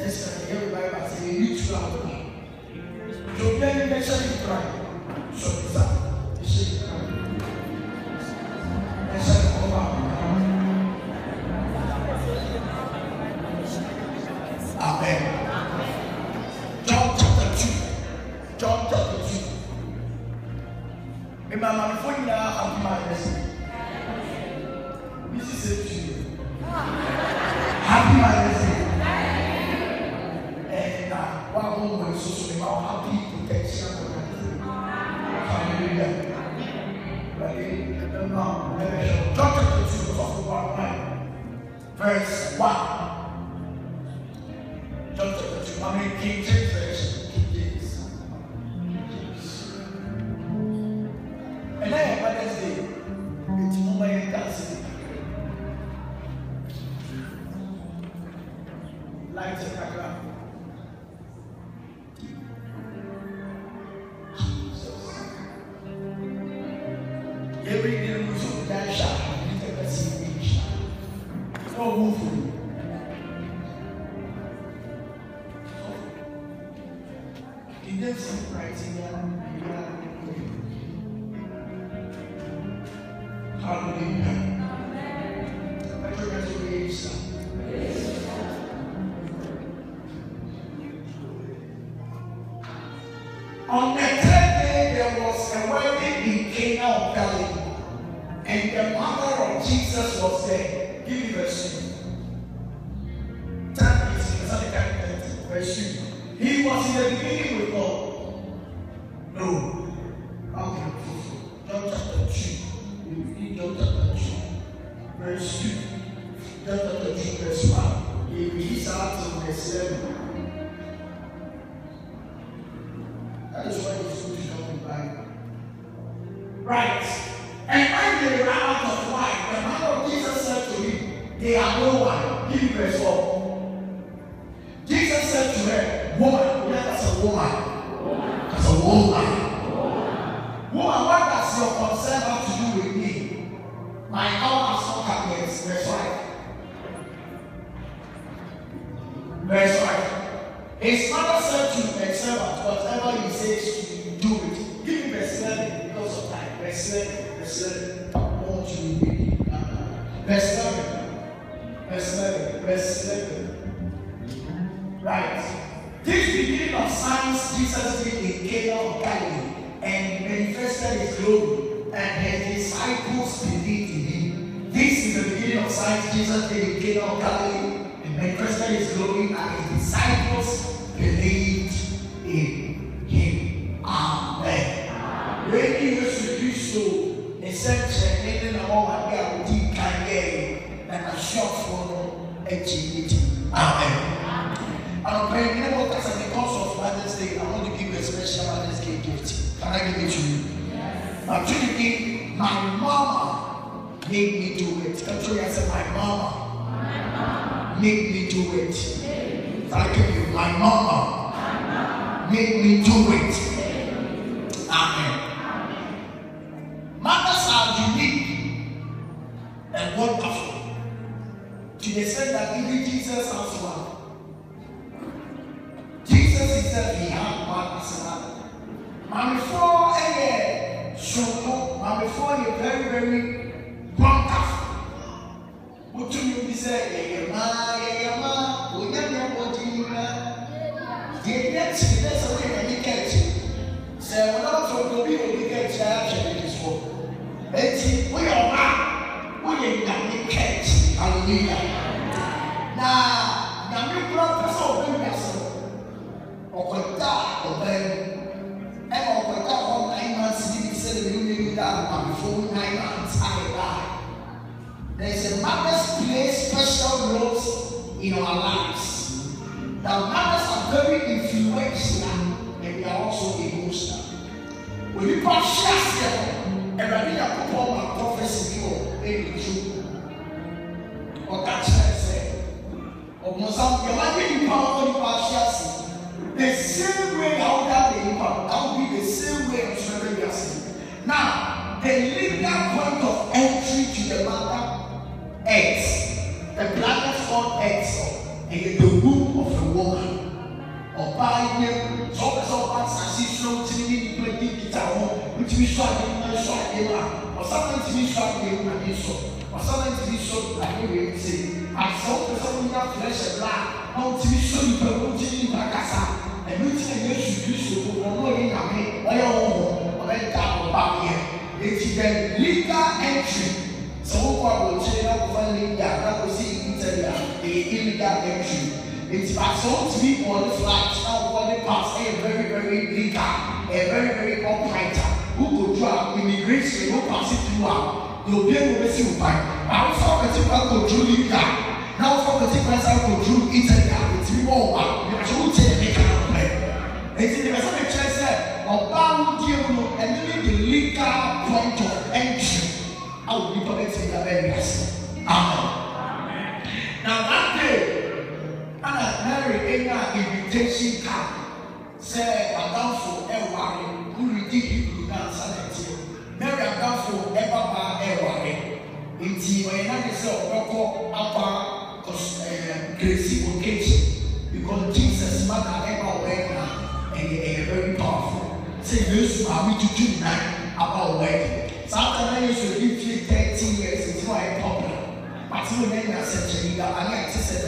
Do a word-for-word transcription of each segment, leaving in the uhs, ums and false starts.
Yes, everybody say you need to have one. So then you make sure you try. So it's up. You should try. And so come out. Amen. John chapter two. John chapter two. Remember, before you now have my blessing. This is it to you. Happy Mother's Day. And uh, one moment, so so about happy protection for that. Hallelujah. John chapter two, verse one. John chapter two. I mean, King James version. King James. And then Mother's Day, it's moment dancing. Lights and background. Every day we should dance sharp. We take a seat. It's all moving. He did some writing down. Hallelujah. Let your resurrection. On the third day, there was a wedding in Cana of Galilee, and the mother of Jesus was there. Give me verse two. That is verse two. He was in the beginning with God. No. Okay. John chapter two. We read John chapter two, verse two. John chapter two, verse one. He reads out to verse eleven. That is why it's good to know the Bible. Right. And when they ran out of wine, the man of Jesus said to him, they have no wine. Give me verse four. Jesus said to her, woman, yeah, that's a woman. That's a woman. Woman, what does your concern have to do with me? My hour has not come yet. Verse five. Verse five. His mother said to the servant, whatever he says to you, do it. Give me verse eleven because of time. Verse eleven, verse eleven. I want you to read it. Verse eleven. Verse eleven. Verse eleven. Right. This beginning of signs Jesus did in Cana of Galilee and manifested his glory, and his disciples believed in him. This is the beginning of signs Jesus did in Cana of Galilee and manifested his glory, and his disciples believed in him. Amen. When you used to do so, they said, "Checking all my God, deep can and a short for a G D." Amen. I'm praying, you know what? Because of Mother's Day, I want to give you a special Mother's Day gift. Can I give it to you? Yes. I'm thinking, my mama made me do it. That's why I said, my mama, my mama made me do it. Can I give you? My mama, my mama made me do it. Amen. Amen. Mothers are unique and wonderful to the extent that even Jesus has one. Jesus himself, he had one as another. And before a so, and before you very, very wonderful. What do you say? Yeah, ma, yeah, ma, we never want to do that. The next that's a way to catch it. So, when I'm from the people, we catch that actually this one. It's we are not, we ain't got to catch. Hallelujah. Now, now, we brought us over to us. Ọ̀pẹ̀ta ọ̀bẹ ẹ̀ ọ̀pẹ̀ta ọ̀ nine months ní bí sẹ́ni ní ní ní dáa mà before nine months I die. There is a mother's play special roles in our lives. The mothers are very influential and they are also emotional. When you pass share ẹ̀rọ ní àkókò my prophecy bí o ẹ̀rọ ju ọ̀gá kyerẹ́ sẹ́ ọ̀gbọ̀nsá yàrá ní nípa ọ̀gbọ̀n nípa share. The same way how that they impact, that will be the same way of surrender. Now, the legal point of entry to the mother eggs, the planet called eggs, and the womb of a woman. buy him, so so fast as he slow to me, you play guitar, which we saw him, I saw him, or something to be shot him, and he saw, or something to be shot like we will say. I saw the someone have flesh and blood, not to be shot, but not to be Bacasa, and which I used to do so for knowing I mean, I own, or I doubt about here. It's the legal entry. So what will change up for legal, that will see in Italy, the illegal entry. It's so to be on the flight, now on the pass, a very, very legal, a very, very operator who could drop immigration, who pass it through out. You'll be able to see why. I saw a typical control legal. Now for the typical control Italy, it's more one. You are so technical play. It's in the rest of the church said, about you and then the legal point of entry. I will be connected to the areas. Amen. Now that day, Anna Mary Anna invitation card said Adolfo Ewari who redeemed Hebrew dance and Mary Adolfo Ebaba Ewari in the way I said Rocco Abba Gracie occasion because Jesus mother ever went and a very powerful. Say you are me to do tonight about wedding. Sometimes I used to give you thirteen years into my popular. But you know, I said, you got I said,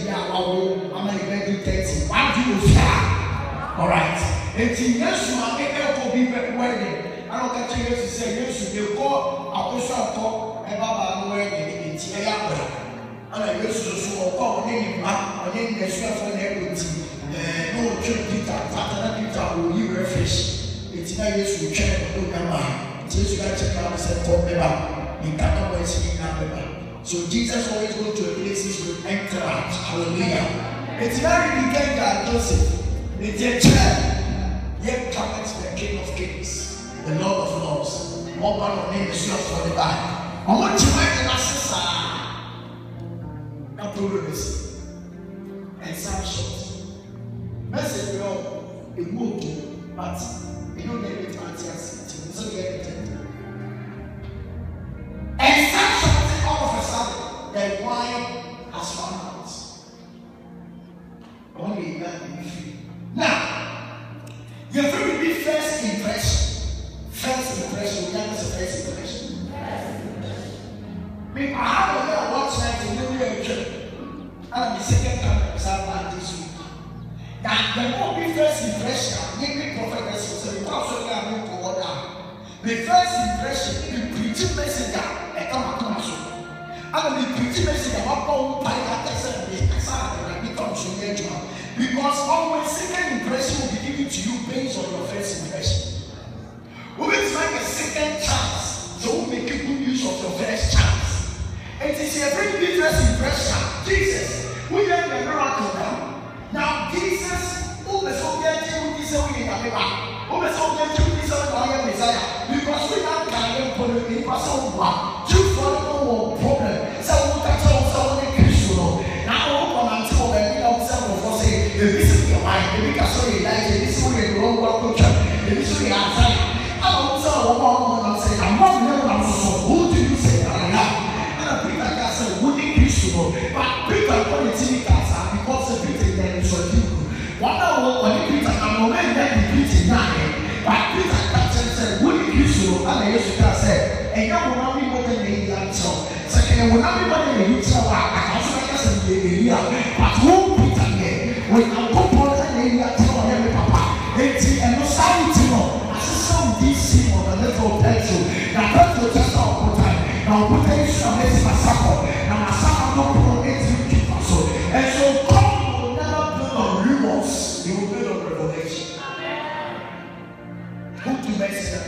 I'm going to do thirty. Why do you fly? All right. And yes, you are able to be very wedding. I don't get you to say, yes, you go, I'll push up for a wedding in Tiago. And I used to call on any man, on any chef for equity. No trip, Peter, Peter, will you refresh? It's not used to check the number. It's just you got to check out and say, for me, you cannot wait to be number. So Jesus always go to a places with enter out. Hallelujah. It's very began that Joseph. It's a child. Yet cometh the King of Kings, the Lord of Lords. One man of name is not for the Bible. I want to make an assessor. That problem is and some short. Message you know, it moved, but you don't get it answers. So get it. And some short. All of a sudden, the wine has run out. Only that will be free. Now, your very big first impression. First impression, that is the first impression. I have a little watch night to do your trip. And the second time I was this week. Now, the more big first impression, you make prophet message, so also have no order. The first impression, the preaching messenger, and come and come and I will be pretty messy about how I become so because always second impression will be given to you based on your first impression. We will find a second chance, so we'll make a good use of your first chance. It is a very big first impression. Jesus, we are the miracle now. Now, Jesus, who is so good to this way in the who is so good to this way Messiah, because we are carrying for the person one, two for the problem. So we can tell someone in Christian. Now, open until we know several for say, the visit your mind, the big story, like the story, the wrong work, the story outside. I don't know what I'm saying. I'm not going to so who do you say that I am? And I think I said, who did Christian? But people are going to see because the Peter then is so deep. One hour when you Peter, I'm already then Peter nine. But Peter said, who did Christian? And I used to say, and you will not be more than the answer. Second, will not be more than the answer. I also like us in the area. But who Peter here? When I go for the area, tell every papa. It's a no sound to know. As a sound D C on a little pencil. Now, that's the just our time. Now, put a some is my supper. Now, my supper don't put it to keep us. And so, God will never build on rumors. He will build on revelation. Who to mess it up?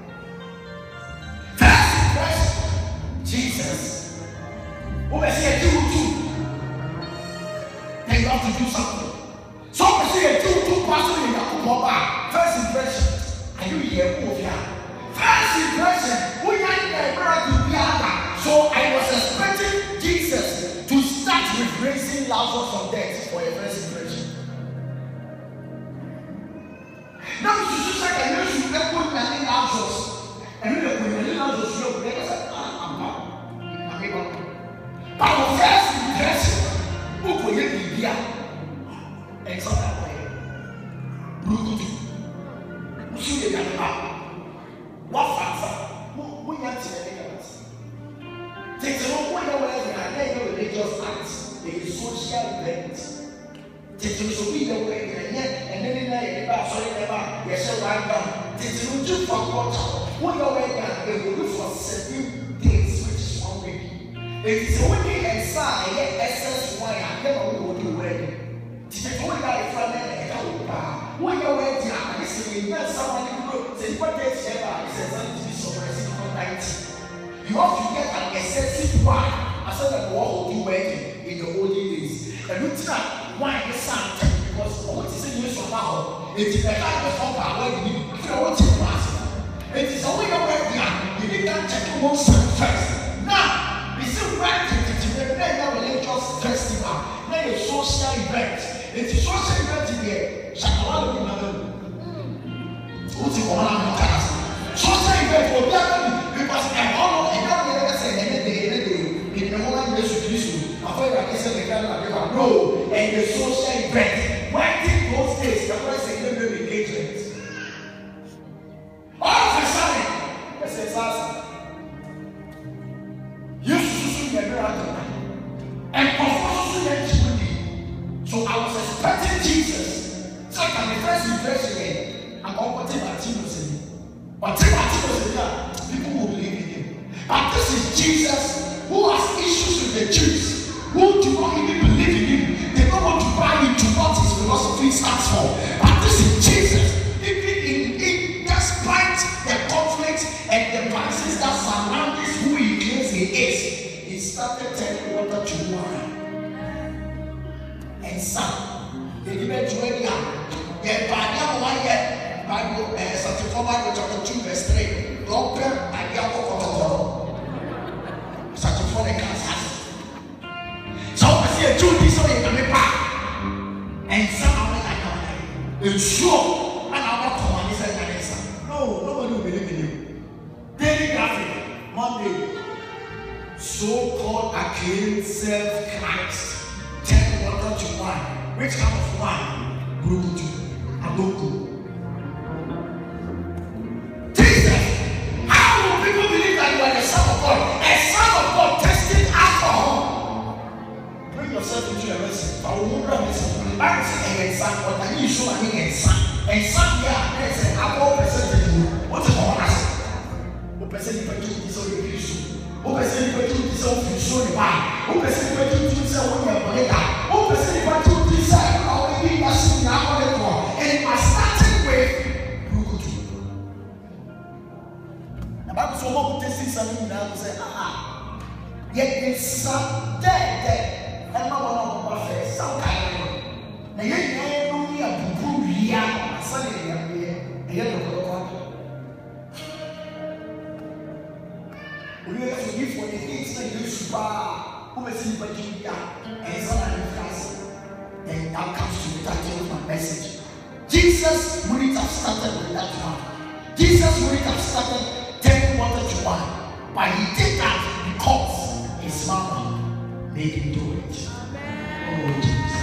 Jesus. Who may say a two two? Then you have to do something. Some may say a two two person in the first impression. Are you here? First impression. We are in a miracle piano. So I was expecting Jesus to start with raising Lazarus from death for a first impression. Now you should say I used to put my name Lazarus. And when the name Lazarus look, they say, but the first impression, who could you be here? And so that way. social event. Titi so be the way and then then na sorry never yes right down. Titi no do for quarter. When you way down, they will look for seven days, which is one week. It is only a sign and essence why I never will do wedding. Titi when you are from there, when you way down, I say when someone who say what they say about is something to be suppressed for ninety. You have to get an excessive wine. I said that we will do wedding in the olden days. And look at why the sun because what is in use of now? It is a kind of power where you need to want to pass. It is only a way you need to check one first. Now, we still right to the religious festival, not a social event. It is social event in the Shakawa. What's the one I'm talking social event for them because I don't know if I'm going to say anything in the moment you should do. I feel like it's a no, and the social event. Why did those days the person say no engagement? All of a sudden, I said, Sasa, you should be miracle. And unfortunately, so I was expecting Jesus. So I can be first impression again. I'm going to take my team to see. But take my team to see that people will believe in him. But this is Jesus who has issues with the Jews. Who do not even believe in him. They don't want to buy into what his philosophy stands for. But this is Jesus. Even in, in despite the conflict and the crisis that surround this who he claims he is, he started turning water to wine. And some, they even to any other. The Bible one yet, Bible, uh, Sanctified Bible chapter two, verse three. Don't bear and Yako for Sanctified class. So I see a two piece of it and somehow I come and sure and I'm not coming inside the answer. No, nobody will believe in you. Daily graphic, Monday, so-called acclaimed self-Christ, ten water to wine. Which kind of wine? Group two, Adoku. Jesus, how will people believe that you are the Son of God? A Son of God tested alcohol. Yourself into a message, but we won't run this. I say, and son, what I need so many and son, and son, yeah, there's an apple percentage. What's the honor? What percentage of you is only issue? What percentage of you is only show the buy? What percentage of you is only a money? What percentage of you is only a machine now on the floor? And I started with Rukutu. The Bible so much to see something now to say, ah, yet it's some dead, dead. And my one of my face, some kind of now you know me a boo here, Sunday, and you know what? We have to give for the things that you should buy, who is in Virginia, and some of the class. And that comes to the title of my message. Jesus wouldn't have started with that one. Jesus wouldn't have started turning water to wine, but he did that because his mama made him do it. Oh, Jesus.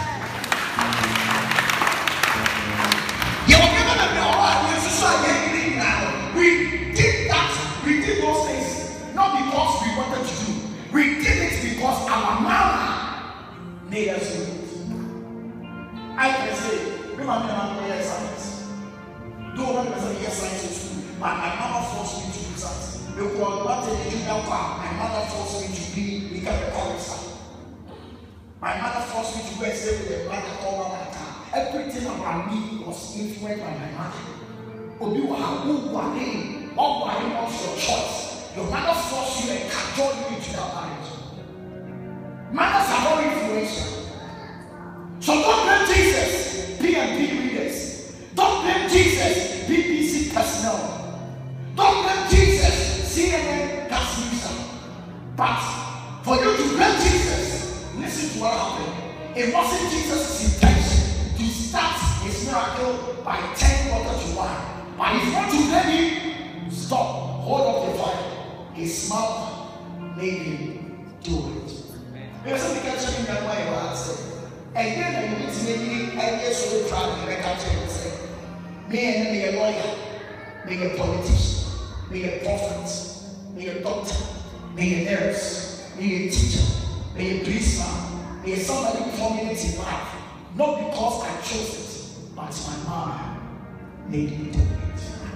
You will never be all right. We did that. We did those things not because we wanted to do. We did it because our mama made us do it. I can say, remember, I'm not a science. Don't want to say yes, science is true. But my mama forced me to do science. Because what did you do? My mother forced me to be become a college. My mother forced me to go and stay with a brother called Mama. Everything about me was influenced by my mother. Obi wa who wale, all wale was your choice. Your mother forced you and cajoled you into that marriage. Mothers are very influential. So don't blame Jesus, P and P readers. Don't blame Jesus, B B C personnel. Don't blame Jesus, C N N gas user. But for you to blame Jesus, listen to what happened. It wasn't Jesus' intention to start his miracle by turning water to wine. But if you want to blame him, stop, hold up the fire. His mouth made him do it. Because something can change that way about it. And then you need to make me and yes, so proud of the country and say, me and me a lawyer, me a politician, me a prophet, me a doctor, me a nurse, me a teacher, me a policeman, There's somebody before me in life, not because I chose it, but my mom made me do it.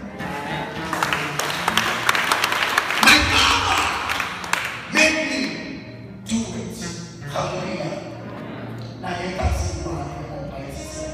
My mama made me do it. Hallelujah. Now you can see one in your places.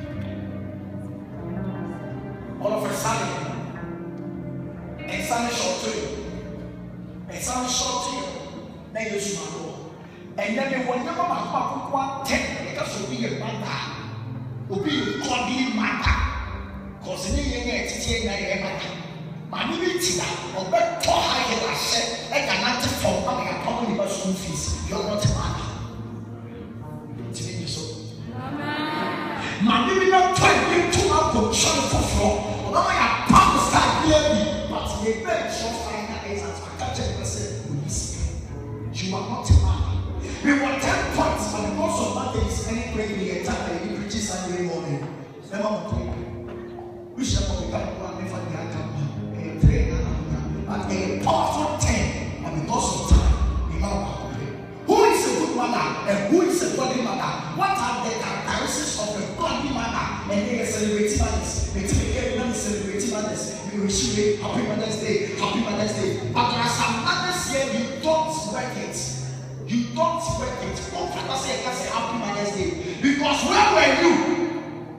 All of a sudden, and some short to you, and some short to you, then you should know. And then they will never have one ten because will be a matter, will be a godly matter. Because in the end, it's a matter. Manipulating or better higher than said, and cannot for money and probably about school fees. You are not a man. It's in your soul. Manipulating twenty two up to show for floor. No, I have promised that clearly, but the event shall find that is as I catch myself. You are not a man. We want ten points, but most of that is any prayer the entire day, preaching Sunday morning. Never pray. We shall not become one for the outcome. A prayer, but a powerful ten, and because of time, we know pray. Who is a good mother and who is a godly mother? What are the characteristics of a godly mother? And they are celebrating mothers. They take care of celebrating mothers. You wish you happy Mother's Day, happy Mother's Day. But there are some mothers here you don't work it. You don't work it. Don't try to say, I can say happy Mother's Day. Because where were you?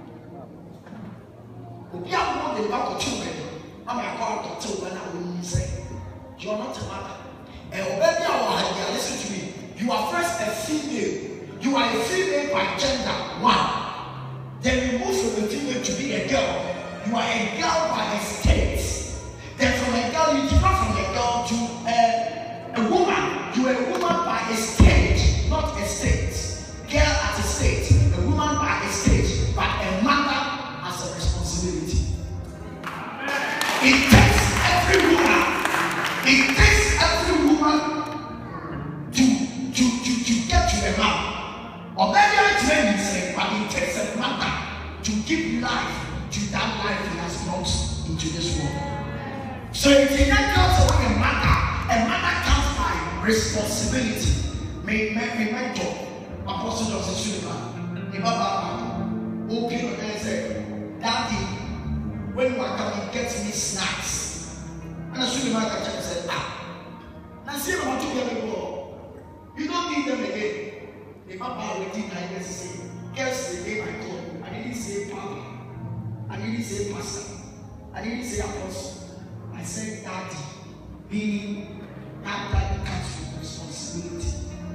We are more than about children. I'm a part of children. I will say, you are not a mother. And already I listen to me. You are first a female. You are a female by gender. One. Then you move from a female to be a girl. You are a girl by estate. Then from a girl, you differ from a girl to a, a woman. You are a woman by estate, not estate. Girl at estate, a woman by estate, but a mother as a responsibility. It takes every woman, it takes every woman to, to, to, to get to a man. Or maybe I tell you, say, but it takes a mother to give life to that life he has brought into this world. So if you not go to a mother, a mother comes by responsibility. May may my job, Apostle Joseph Sullivan, the Baba, open and say, Daddy, when you are coming, get me snacks. And Sullivan can say, ah, now see what I want to get me go. You don't need them again. The Baba waiting nine years to say, guess the day I called. I didn't say Papa. I didn't say Pastor. I didn't say Apostle. I said Daddy, meaning that that comes with responsibility.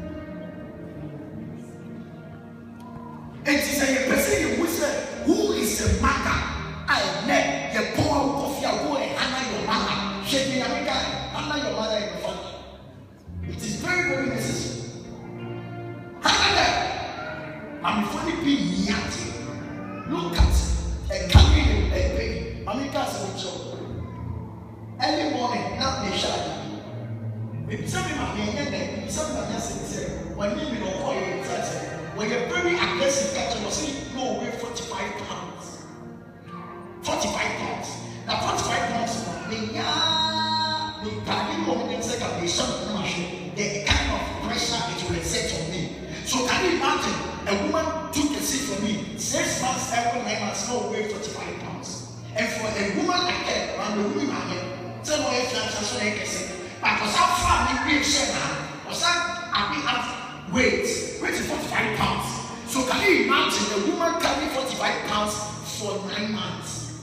And she said, a person who said, who is a mother? I met the poor coffee, I go and honor your mother. She be America, honor your mother and your father. It is very, very necessary. Honor them. I'm funny being yet. Look at a carrying a baby. America's a job. Early morning, not the shadow. If somebody might be in there, if somebody has said, when you don't call you, when you're very aggressive, catcher will say, no, we're forty-five pounds. forty-five pounds. Now, forty-five pounds, the young, the party woman in second, the son of the machine, the kind of pressure it will exert on me. So, can you imagine a woman took a seat for me, six months, every nine months, no, weigh forty-five pounds. And for a woman like that, I'm the woman I am. So no if that's what I can say. But was that far in share now? Was that I be at weight, weight is forty-five pounds. So can you imagine a woman carrying forty-five pounds for nine months?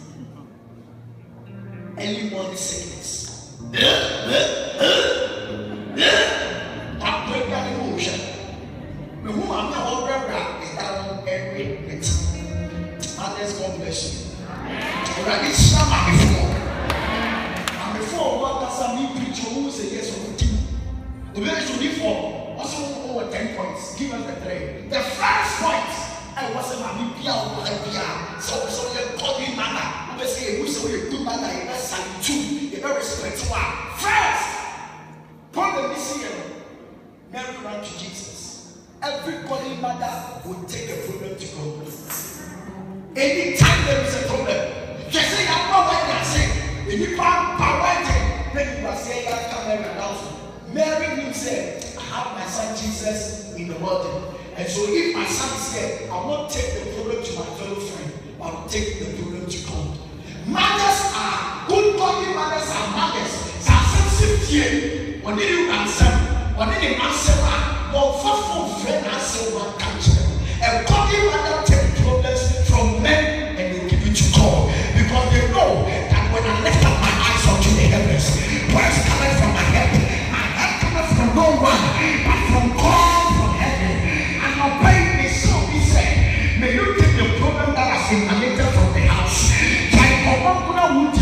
Early morning sickness. That break down emotion. The woman now already is down every minute. Others, God bless you. Already summer before. Before what does a new preacher who say yes or no? The very should for also over ten points. Give us the three. The first point, I wasn't a new Pia or a Pia. So, so you're godly manner. You say, we say, you're good manner, you're not two, you're very spiritual. First, problem is here. Mary ran to Jesus. Every godly mother would take a problem to God. Anytime there is a problem, just say, I'm not what you're saying. If you can't power it, then you are saying that come and announce. Mary said, I have my son Jesus in the world. And so if my son said, I won't take the problem to my fellow friend, I'll take the problem to God. Mothers are good, godly mothers are mothers. When you answer, when you answer, more thoughtful friend answer one country. And godly mother take problems from men and they give it to God. Because they know that when I lift up my eyes unto the heavens, where is coming from my head? My head coming from no one, but from God from heaven. And my pain is so he said, may you take the problem that has emanated from the house. They will not walk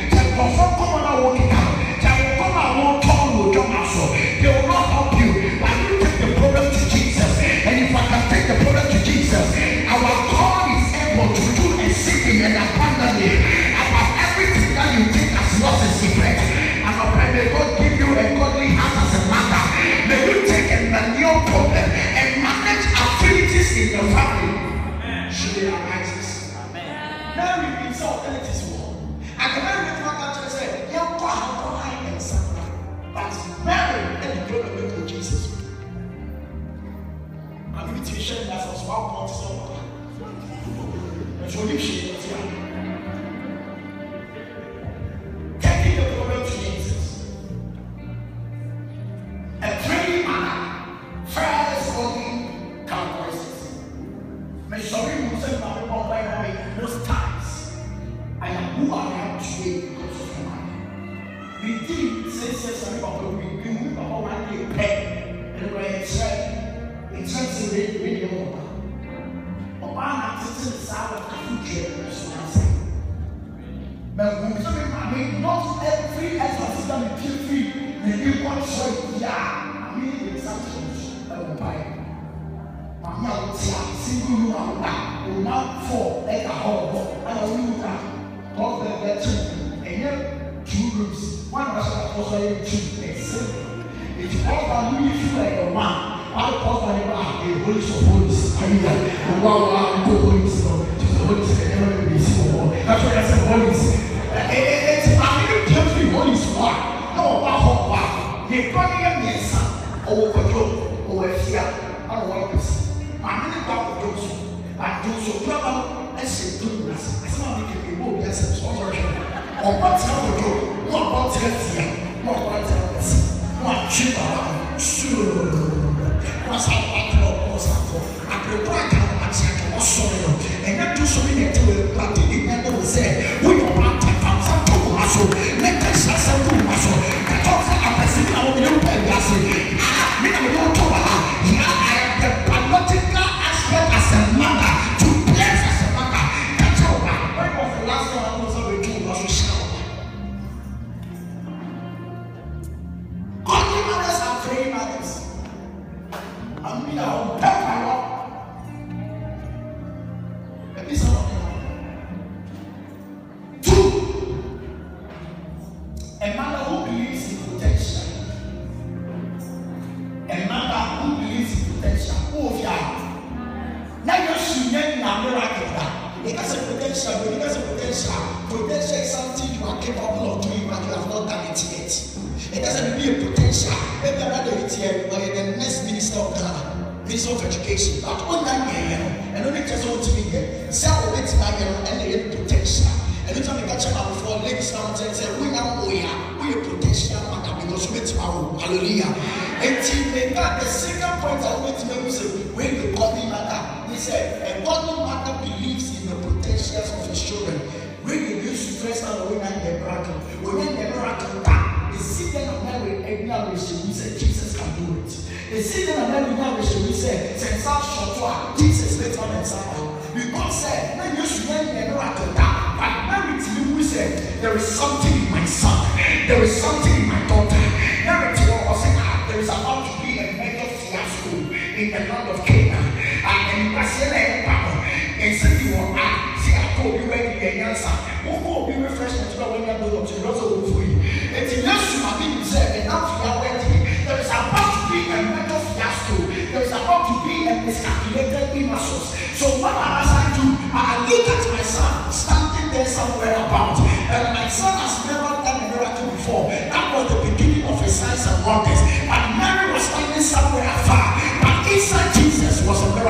help you, but you take the problem to Jesus. And if I can take the problem to Jesus, our God is able to do exceeding and abundantly above everything that you think as lost in secret. And I pray may God give you a godly heart as a mother. May you take a manual problem and manage affinities in your family. Should they arise? Now we can solve this war. I can never get my country and say, yeah, God, I am something. But Mary and the problem with Jesus. I'm going to share that as one point so and so you should taking the problem to Jesus. A praying manner, first only count voices. May sorry you say my people by my way most times. I am who I am today because of your money. We did say yes, I'm about we do about one day pay and we're trying. It's just a really, really old. But I'm not sitting inside of the future, that's what I say. But when I mean, not every exercise that we feel free, the new one show, yeah, I mean, it's something that will buy. I'm not single room, I'm not four, like a whole, and I will have all the two, and here, two rooms. One was also two, it's simple. It's all about me, you feel like a one. I call my name a police of police. I mean, and wow, I'm the police. The police can never be seen. That's why I said police. It's a little country police. No, wow, wow. They call me a son. Oh, control. Oh, I fear. I don't want this. I'm really proud of those. I do so proud. I say, do this. I say, I'm making people be as a sponsor. Or what's up with you? Not what's here. Not what's here. Not cheaper. Sure. Was I like no was I prepare to attack or sorrow and not do so many to a party in the say we don't want to come some to muscle let us have some to muscle that also a person I will do that ah me I don't talk about yeah I am the biological aspect as a mother to bless as a mother that's all when was the last time I was over to was to shout godly mothers are praying mothers. I mean, I'll back my up. And this is what two, a mother who believes in potential. A mother who believes in potential. Oh, yeah. Now you're shooting now, miracle. It has a potential, but it has a potential. Potential is something you are capable of doing, but you have not done it yet. It doesn't be a potential. Maybe another here, but the next minister of Ghana, Minister of Education, but one young year, and only just want to be here. Some of it's my year, and they potential. And it's only catch up before ladies now and say, we are, we are, we are potential, because we are, hallelujah. And he got the second point I want to make you say, when the godly mother, he said, a godly mother believes in the potentials of his children. When you use to first time, we are the miracle. We are the miracle. The season of Mary, every now we said Jesus can do it. The season of Mary, now we said, since our short Jesus let on and somehow. Because said, when you should learn the miracle, but Mary to you, we said, there is something in my son, there is something in my daughter. Mary to you, said, there is about to be a major fiasco in the land of Canaan. And in Brazil, and said, you will act, see, I told you where the answer. Who will be refreshed when you are going to the Rosa for you? And in Yeshua, people said, and now we are waiting. There is about to be a major fiasco. There is about to be a miscalculated images. So what I asked to, I look at my son standing there somewhere about, and my son has never done a miracle before. That was the beginning of his signs and wonders. But Mary was standing somewhere afar. But inside Jesus was a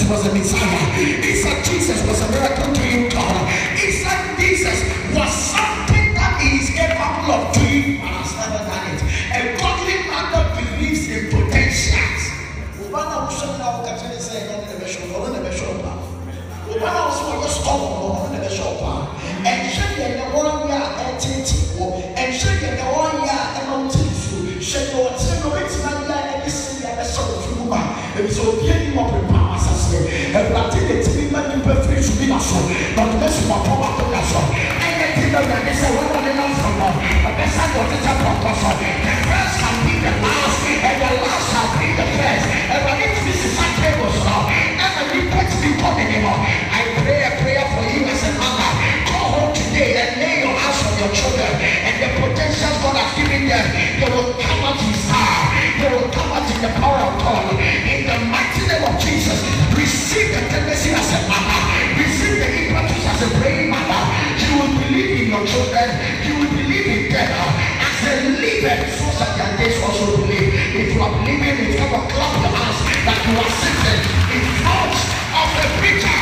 Jesus was a Messiah. He said Jesus was a miracle to you, God. He said Jesus was something that he is capable of doing and has never done it. A godly man that believes in potentials. Obama was showing out that he said, "I'm never sure. I'm never sure." Obama was so much stronger. I'm never sure. And should be the one year at eighty, and should be the one year at ninety. Should go to the next man and listen to the sort of rumor. And so, getting up in power, and planting the team and you perfect to be so. But this is my power to us. And the thing that they say, what are they not from? But the son of the apostle, the first shall be the last, and the last shall be the first. And when it is the same table, and when you put me on anymore, I pray a prayer for you as a mother. Go home today and lay your hands on your children, and the potential God has given them, they will come out in star, they will come out in the power of God. In the mighty name of Jesus, receive the tendency as a mother, receive the impetus as a praying mother. You will believe in your children, you will believe in them. As a believer, so shall their days also believe. If you are believing, if you will clap your hands that you are sitting in front of a preacher,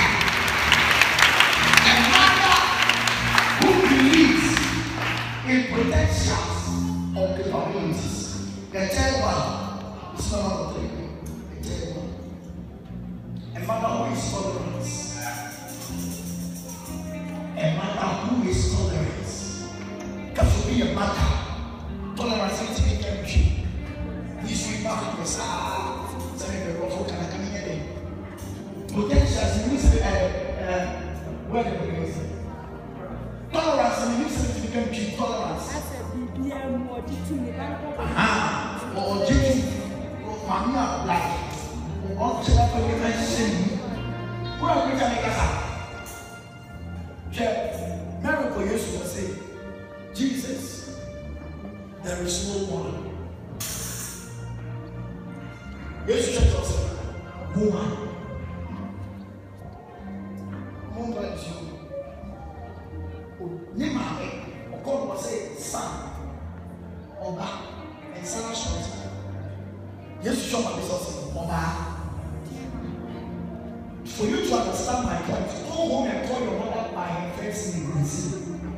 a mother who believes in potentials of capabilities. The third one is not one of three. The third one. A mother who is tolerant. A mother who is tolerant. That should be a mother. Tolerance is to be kept cheap. This week back in the south, saying the rough can I come here? Potentials means where the beginning is. Tolerance means to become cheap. Tolerance. Aha. Or Jimmy. Mamma like. On to that way, I see. Who are we to make us up? Check. Miracle used to say, Jesus, there is no one. Jesus said, woman. Woman is you. Nimame, or God will say, son, or back, and son short. Yes, show my business, or back. For you to understand my point, go home and call your mother by her first name and see.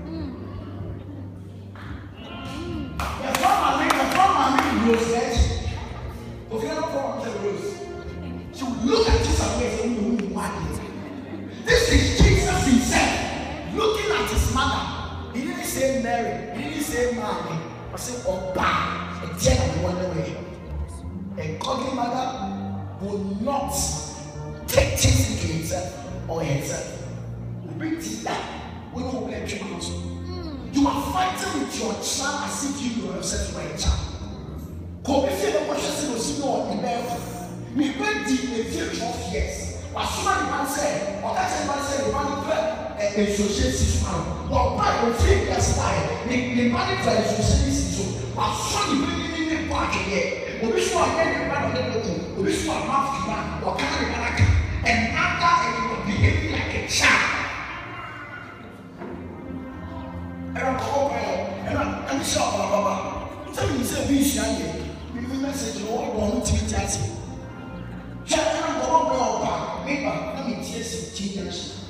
The farmer made the farmer made rose edge. But you never come and tell Rose. She will look at Jesus and say, "Who you want?" This is Jesus himself looking at his mother. He didn't say Mary, he didn't say Mary, but say Oba, a dear and one way. A godly mother will not take things into himself or herself. Bring things down when you let you out. You are fighting with your child as if you yourself were a child. Come if you don't watch us, you see no one in me went deep in twelve years. As soon as the man said, or that's the man said, the man declared a associate system. Well, by the three years time, the man declared a associate system. As soon as you bring in the back here, this one again, the man of the little, this one mouth to man, or carry man. And after and you will behave like a child. And I'm over and I'm sure about Baba. Tell me, say, be shy. We message you all want to be tasty. Shall I go over? Maybe let me taste it. Teenage.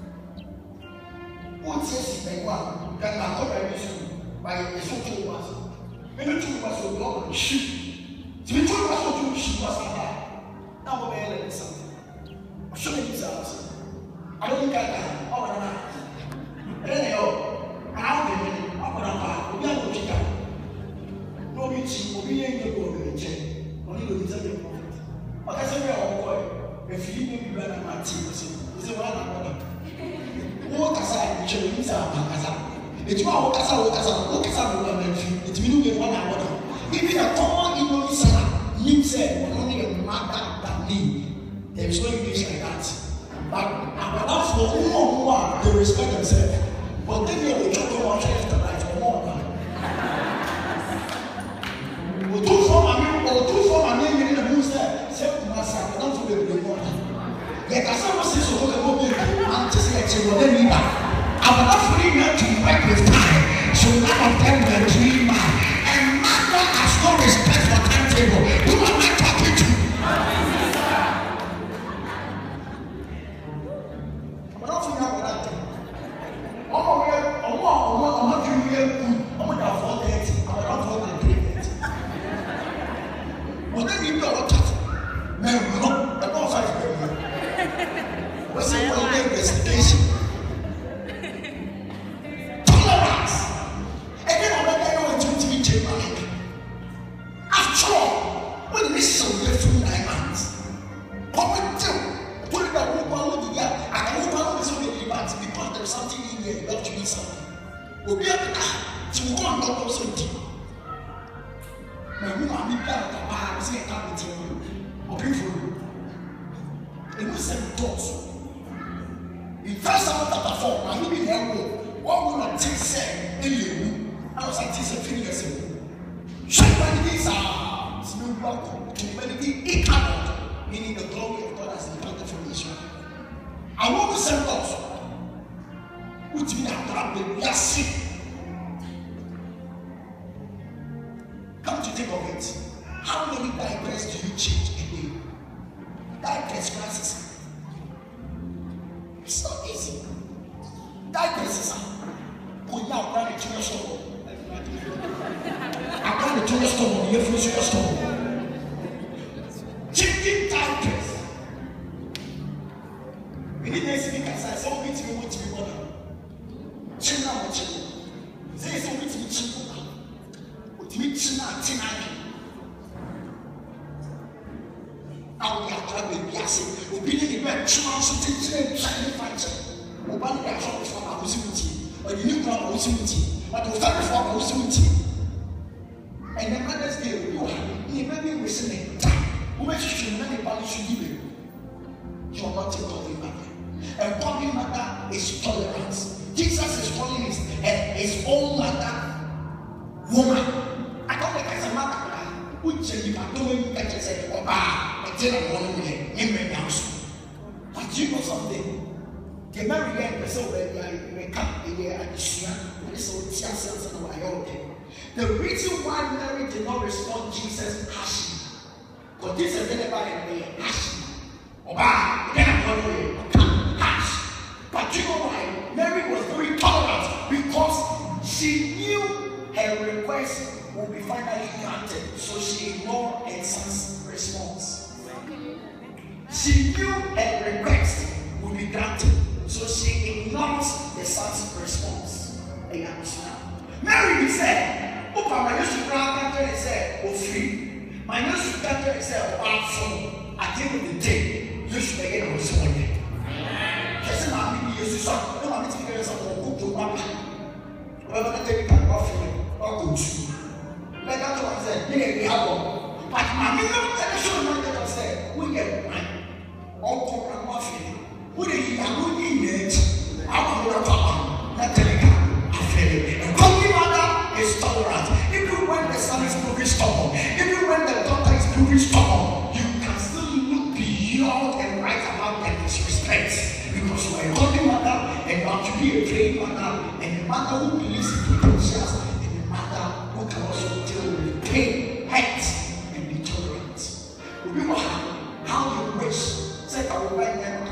What taste it? One can I come every school by a social was. Maybe two was so long. Shoot. Three two was so two. She was like that. Now we're going to something. Show me this house. I don't think I can. Oh, no, no. I don't know. I don't know. I'm going to go to Chicago. No, we cheat. We ain't going to go to check. Only the deserving prophet. But I said, we're boy. If you need to run a man, you say, well, I'm not. What has I been showing you? It's not what has I what has I what has I done. It's been doing one hour. Even a common Indonesian, you said, only a mother that me. There is no English like that. But that's for who who are they respect themselves. But then they will try to watch after life for more. We do for my name, or do for my name in the news there. Say to myself, I don't feel the more. Yet as I was saying, so what about me? I'm just like you will let me back. I'm not free now to work with time. So none of them will dream. And mother has no respect for timetable. Who am I talking to? will be able to go on also deep. Now, we are not proud of our say, I'm telling you, or beautiful. It was seven doors. In first chapter four, I will be there. What will not take say in you? I was like, this is a few years ago. Humanity are still welcome to humanity incarnate, meaning the glory of God has departed from Israel. I want to send us. Which means that we are sick. Come to think of it. How many diapers do you change a day? Diapers classes. It's not easy. Diapers is put now grab the junior store. I grab the junior store, the junior store. Changing diapers. We need to speak as I saw it to me, which we want. China, what you say, so which we cheap. What we China, China. Now we are trying to be as we believe in that China, so China, China, China. Obama got trouble for our possibility, but you knew our possibility, but the very for our possibility. And the mother's day, you have even listening. Who makes you many bodies should give you? You are not a godly mother. A godly mother is tolerance. Jesus is calling his, his own mother woman. I don't think as a mother, which you are doing, that you say, oh, but then I'm going to be house. But you know something? The American person may come here and share so Jesus and why. The reason why Mary did not respond to Jesus Hashi, because this is anybody in the Hashi. Oba, then I'm going to Hash. But you know why? Mary was very tolerant because she knew her request would be finally granted, so she ignored her son's response. She knew her request would be granted. So she ignores the son's response. Mary said, "Oh, my used to grant and said, oh, free. My used to grant and said, oh, so at the end of the day, you should begin with someone." Yes, I'm going to use some. No, I'm going to use some good to one. Well, I take it off or good. Let that one say, yeah, we have one. But my minimum television market said, we get one. All corporate mafia. Who did you have? Who did you I'm going to talk. Not telling you. A godly mother is tolerant. Even when the son is proving stubborn, even when the daughter is proving stubborn, you can still look beyond and write about them disrespect. Because you are a godly mother and you have to be a praying mother, and a mother who believes in potentials, and a mother who can also deal with pain, hurt, and be tolerant. Remember how you wish. Say, I will write them.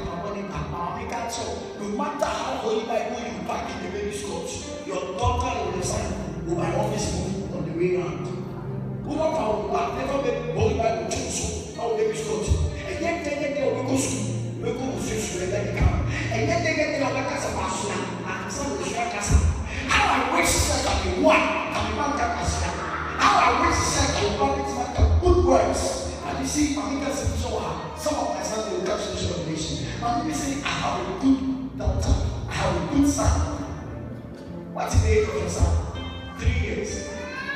No matter how holy Bible you pack in the baby's coat, your daughter or your son will by office move on the way around. Who not how will never make holy Bible too so how baby's coat. And yet they get will go school, we go to school and then come. And yet they get the other casa pasuna and some of the share casa. How I wish said that you want and you want that casa. How I wish said that you want it to good words. And you see, I think that's so hard. Some of my sons will touch this revelation. And you say, I have a good daughter, I have a good son. What's the age of your son? Three years.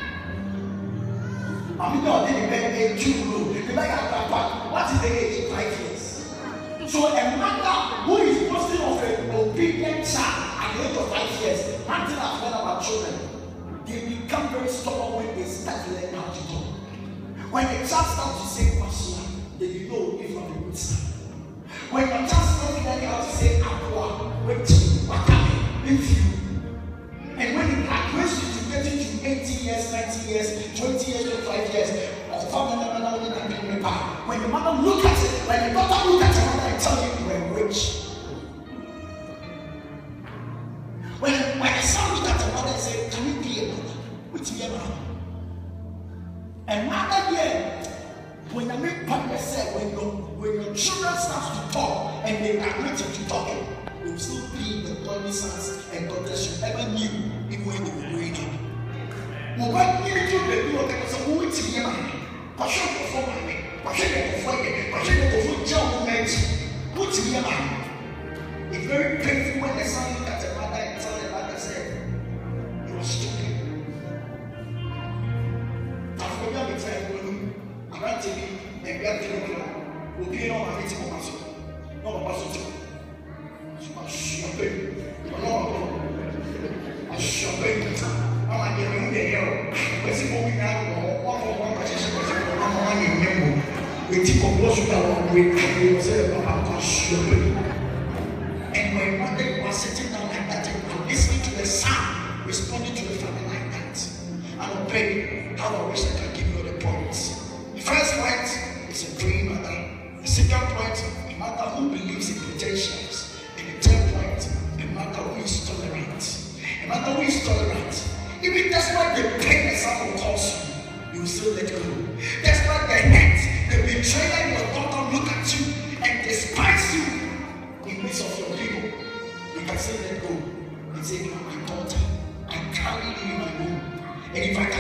I mean, no, they depend on two rule. They like a papa. What is the age? Five years. So a mother who is boasting of an obedient child at the age of five years, one thing I've learned about children, they become very stubborn when they start learning how to talk. When the child starts to say Pasua, then you know if you have a good son. When your child starts learning how to say Aqua, wait, Wakame, if you. And when it agrees you to get into eighteen years, nineteen years, twenty years, twenty-five years, or when the mother look at it, when the daughter look at the mother and tell you you were rich. When, when the son look at the mother and say, can you be a mother? Which be a mother? And mother here, when you make partner say, when your when your children start to talk and they agree to talking, they will still be the godly sons and daughters you ever knew even when they were growing up. Well, when you do the new organization, who will tell you? But you go for money, but you go for it, but you go for job movement. Who tell you? It's very painful when the son look at the mother and tell the mother, say, we was about shopping. And my mother was sitting down like that and listening to the sound, responding to the family like that. I don't pay how I wish I could give you the points. The first point is a praying mother. The second point, a mother who believes in potentials. And the third point, a mother who is tolerant. A mother who is tolerant. Even that's why the pain that someone calls you, you will still let go. That's why the hate, the betrayal, your daughter look at you and despise you in midst of your people. You can still let go and say, you are my daughter. I carry you in my womb. And if I